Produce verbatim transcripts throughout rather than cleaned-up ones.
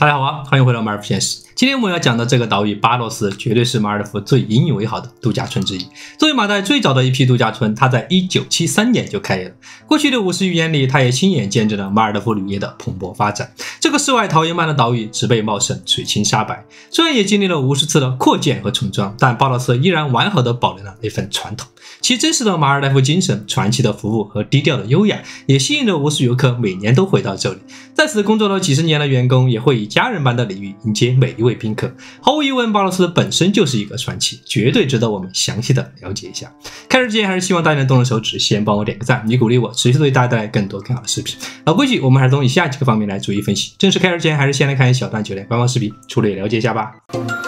大家好啊，欢迎回到马尔代夫现实。今天我们要讲的这个岛屿巴洛斯，绝对是马尔代夫最引以为豪的度假村之一。作为马代最早的一批度假村，它在一九七三年就开业了。过去的五十余年里，它也亲眼见证了马尔代夫旅业的蓬勃发展。这个世外桃源般的岛屿，植被茂盛，水清沙白。虽然也经历了无数次的扩建和重装，但巴洛斯依然完好的保留了那份传统。其真实的马尔代夫精神、传奇的服务和低调的优雅，也吸引着无数游客每年都回到这里。在此工作了几十年的员工，也会以家人般的礼遇迎接每一位宾客。毫无疑问，巴洛斯本身就是一个传奇，绝对值得我们详细的了解一下。开始之前，还是希望大家能动动手指，先帮我点个赞，你鼓励我持续为大家带来更多更好的视频。老规矩，我们还是从以下几个方面来逐一分析。正式开始之前，还是先来看一小段酒店官方视频，粗略了解一下吧。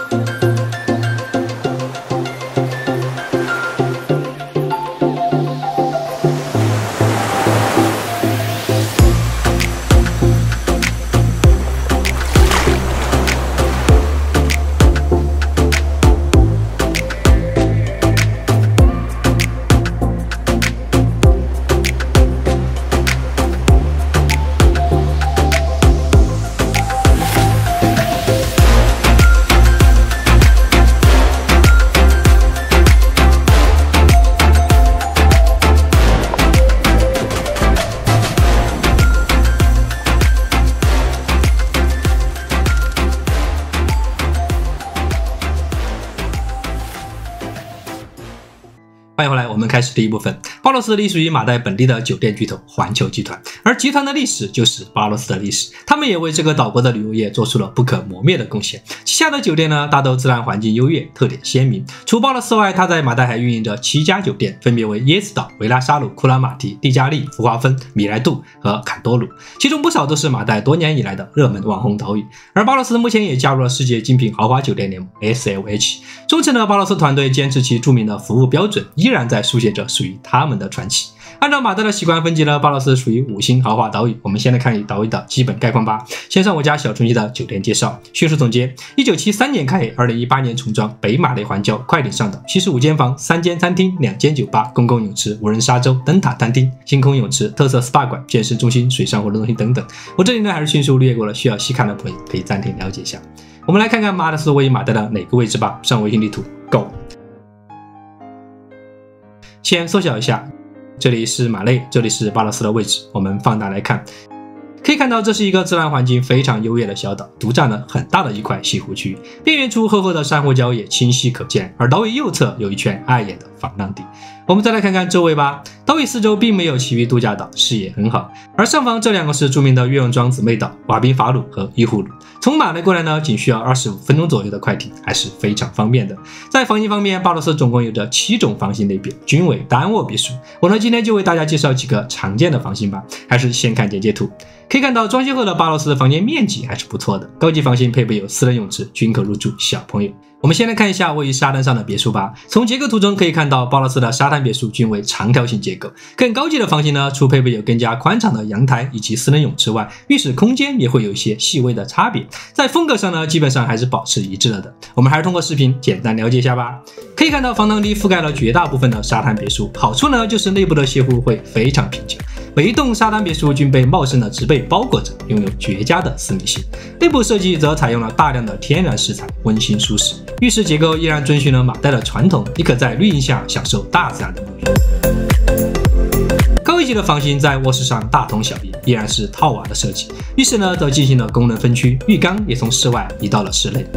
欢迎回来，我们开始第一部分。巴洛斯隶属于马代本地的酒店巨头环球集团，而集团的历史就是巴洛斯的历史，他们也为这个岛国的旅游业做出了不可磨灭的贡献。旗下的酒店呢，大都自然环境优越，特点鲜明。除巴洛斯外，它在马代还运营着七家酒店，分别为椰子岛、维拉沙鲁、库拉马提、蒂加利、福华芬、米莱杜和坎多鲁，其中不少都是马代多年以来的热门网红岛屿。而巴洛斯目前也加入了世界精品豪华酒店联盟 S L H， 忠诚的巴洛斯团队坚持其著名的服务标准，依然在书写着属于他们的传奇。按照马代的习惯分级呢，巴洛斯属于五星豪华岛屿。我们先来看岛屿的基本概况吧。先上我家小程序的酒店介绍，迅速总结：一九七三年开业，二零一八年重装，北马雷环礁，快艇上岛，七十五间房，三间餐厅，两间酒吧，公共泳池，无人沙洲，灯塔餐厅，星空泳池，特色 S P A 馆，健身中心，水上活动中心等等。我这里呢还是迅速略过了，需要细看的朋友可以暂停了解一下。我们来看看巴洛斯位于马代的哪个位置吧。上卫星地图 ，Go。先缩小一下，这里是马累，这里是巴洛斯的位置。我们放大来看，可以看到这是一个自然环境非常优越的小岛，独占了很大的一块西湖区域，边缘处厚厚的珊瑚礁也清晰可见，而岛屿右侧有一圈碍眼的防浪堤。我们再来看看周围吧，岛屿四周并没有其余度假岛，视野很好。而上方这两个是著名的月用庄姊妹岛瓦宾法鲁和伊胡鲁，从马累过来呢，仅需要二十五分钟左右的快艇，还是非常方便的。在房型方面，巴洛斯总共有着七种房型类别，均为单卧别墅。我呢今天就为大家介绍几个常见的房型吧，还是先看简介图。可以看到装修后的巴洛斯的房间面积还是不错的，高级房型配备有私人泳池，均可入住小朋友。我们先来看一下位于沙滩上的别墅吧。从结构图中可以看到，巴洛斯的沙滩别墅均为长条形结构。更高级的房型呢，除配备有更加宽敞的阳台以及私人泳池外，浴室空间也会有一些细微的差别。在风格上呢，基本上还是保持一致了的。我们还是通过视频简单了解一下吧。可以看到，防浪堤覆盖了绝大部分的沙滩别墅，好处呢就是内部的邂逅会非常平静。每一栋沙滩别墅均被茂盛的植被包裹着，拥有绝佳的私密性。内部设计则采用了大量的天然石材，温馨舒适。浴室结构依然遵循了马代的传统，你可在绿荫下享受大自然的沐浴。高一级的房型在卧室上大同小异，依然是套瓦的设计。浴室呢则进行了功能分区，浴缸也从室外移到了室内。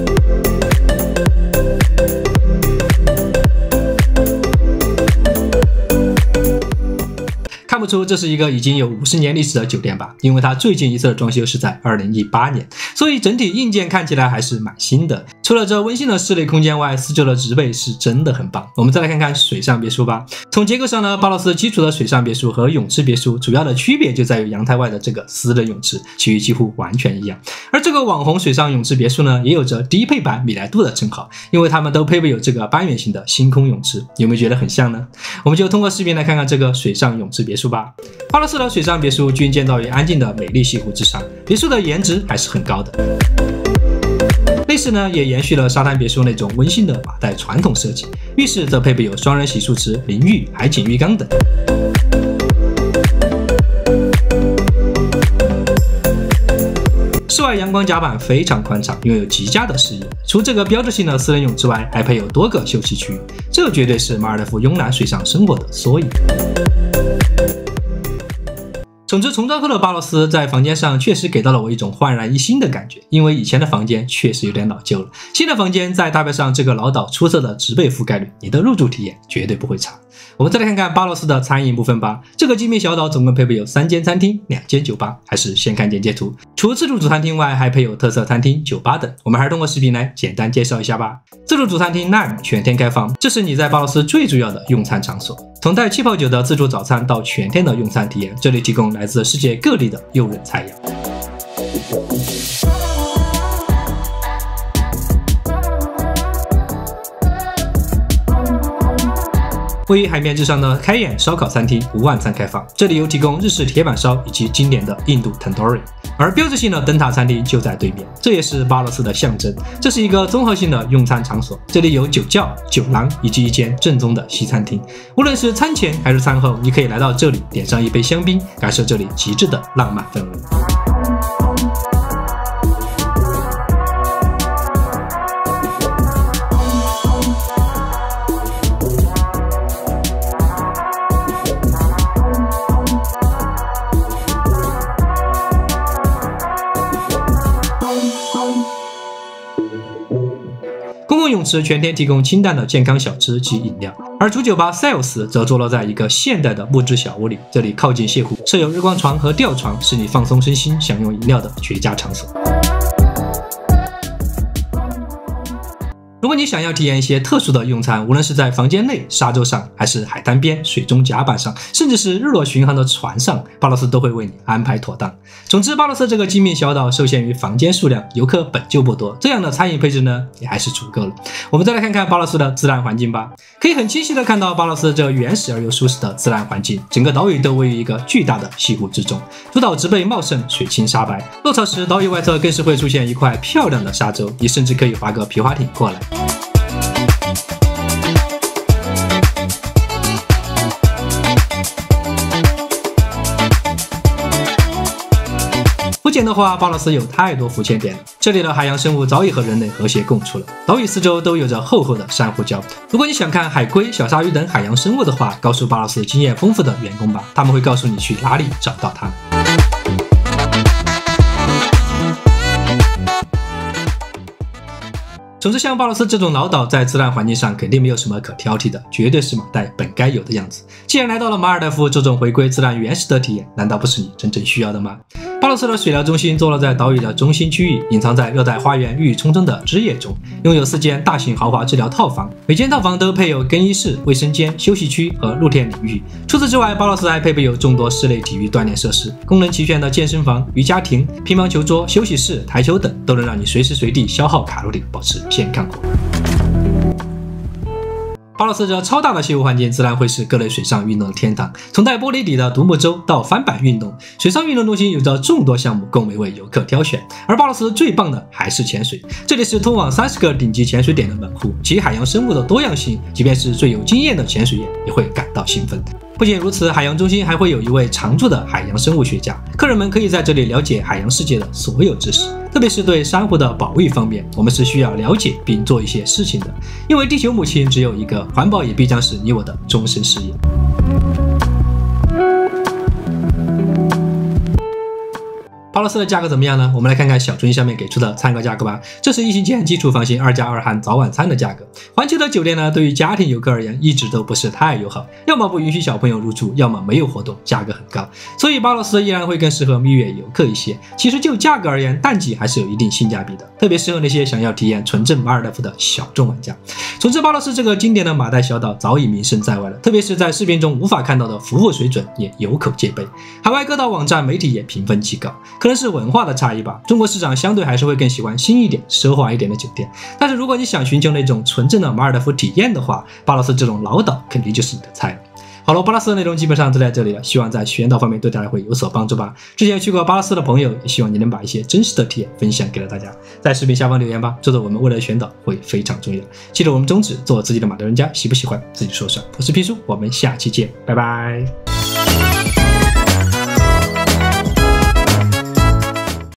看不出这是一个已经有五十年历史的酒店吧，因为它最近一次的装修是在二零一八年，所以整体硬件看起来还是蛮新的。除了这温馨的室内空间外，四周的植被是真的很棒。我们再来看看水上别墅吧。从结构上呢，巴洛斯基础的水上别墅和泳池别墅主要的区别就在于阳台外的这个私人泳池，其余几乎完全一样。而这个网红水上泳池别墅呢，也有着低配版米莱杜的称号，因为它们都配备有这个半圆形的星空泳池。有没有觉得很像呢？我们就通过视频来看看这个水上泳池别墅吧。巴洛斯的水上别墅均建造于安静的美丽西湖之上，别墅的颜值还是很高的。内饰呢也延续了沙滩别墅那种温馨的马代传统设计，浴室则配备有双人洗漱池、淋浴、海景浴缸等。 室外阳光甲板非常宽敞，拥有极佳的视野。除这个标志性的私人泳之外，还配有多个休息区，这绝对是马尔代夫慵懒水上生活的缩影。总之，重装后的巴洛斯在房间上确实给到了我一种焕然一新的感觉，因为以前的房间确实有点老旧了。新的房间再搭配上这个老岛出色的植被覆盖率，你的入住体验绝对不会差。我们再来看看巴洛斯的餐饮部分吧。这个精品小岛总共配备有三间餐厅、两间酒吧，还是先看简介图。除自助主餐厅外，还配有特色餐厅、酒吧等。我们还是通过视频来简单介绍一下吧。自助主餐厅 Nine 全天开放，这是你在巴洛斯最主要的用餐场所。从带气泡酒的自助早餐到全天的用餐体验，这里提供来自世界各地的诱人菜肴。位于海面之上的开眼烧烤餐厅无晚餐开放，这里有提供日式铁板烧以及经典的印度 Tandoori， 而标志性的灯塔餐厅就在对面，这也是巴洛斯的象征。这是一个综合性的用餐场所，这里有酒窖、酒廊以及一间正宗的西餐厅。无论是餐前还是餐后，你可以来到这里点上一杯香槟，感受这里极致的浪漫氛围。公共泳池全天提供清淡的健康小吃及饮料，而主酒吧 Sales 则坐落在一个现代的木质小屋里，这里靠近泻湖，设有日光床和吊床，是你放松身心、享用饮料的绝佳场所。如果你想要体验一些特殊的用餐，无论是在房间内、沙洲上，还是海滩边、水中甲板上，甚至是日落巡航的船上，巴洛斯都会为你安排妥当。总之，巴洛斯这个精品小岛受限于房间数量，游客本就不多，这样的餐饮配置呢，也还是足够了。我们再来看看巴洛斯的自然环境吧，可以很清晰的看到巴洛斯这原始而又舒适的自然环境，整个岛屿都位于一个巨大的西湖之中，主岛植被茂盛，水清沙白，落潮时岛屿外侧更是会出现一块漂亮的沙洲，你甚至可以划个皮划艇过来。浮潜的话，巴洛斯有太多浮潜点了，这里的海洋生物早已和人类和谐共处了。岛屿四周都有着厚厚的珊瑚礁。如果你想看海龟、小鲨鱼等海洋生物的话，告诉巴洛斯经验丰富的员工吧，他们会告诉你去哪里找到它们。总之，像巴洛斯这种老岛，在自然环境上肯定没有什么可挑剔的，绝对是马代本该有的样子。既然来到了马尔代夫，这种回归自然原始的体验，难道不是你真正需要的吗？巴洛斯的水疗中心坐落在岛屿的中心区域，隐藏在热带花园郁郁葱葱的枝叶中，拥有四间大型豪华治疗套房，每间套房都配有更衣室、卫生间、休息区和露天领域。除此之外，巴洛斯还配备有众多室内体育锻炼设施，功能齐全的健身房、瑜伽亭、乒乓球桌、休息室、台球等，都能让你随时随地消耗卡路里，保持健康活。巴洛斯这超大的西湖环境，自然会是各类水上运动的天堂。从带玻璃底的独木舟到帆板运动，水上运动中心有着众多项目供每位游客挑选。而巴洛斯最棒的还是潜水，这里是通往三十个顶级潜水点的门户，其海洋生物的多样性，即便是最有经验的潜水员也会感到兴奋。不仅如此，海洋中心还会有一位常驻的海洋生物学家，客人们可以在这里了解海洋世界的所有知识，特别是对珊瑚的保育方面，我们是需要了解并做一些事情的，因为地球母亲只有一个，环保也必将是你我的终身事业。巴洛斯的价格怎么样呢？我们来看看小春下面给出的参考价格吧。这是疫情前基础房型二加二含早晚餐的价格。环球的酒店呢，对于家庭游客而言一直都不是太友好，要么不允许小朋友入住，要么没有活动，价格很高。所以巴洛斯依然会更适合蜜月游客一些。其实就价格而言，淡季还是有一定性价比的，特别适合那些想要体验纯正马尔代夫的小众玩家。总之，巴洛斯这个经典的马代小岛早已名声在外了，特别是在视频中无法看到的服务水准也有口皆碑，海外各大网站媒体也评分极高。可能是文化的差异吧，中国市场相对还是会更喜欢新一点、奢华一点的酒店。但是如果你想寻求那种纯正的马尔代夫体验的话，巴洛斯这种老岛肯定就是你的菜了。好了，巴洛斯的内容基本上就在这里了，希望在宣导方面对大家会有所帮助吧。之前去过巴洛斯的朋友，也希望你能把一些真实的体验分享给了大家，在视频下方留言吧，做做我们未来的宣导会非常重要。记得我们宗旨，做自己的马德人家，喜不喜欢自己说算。我是皮叔，我们下期见，拜拜。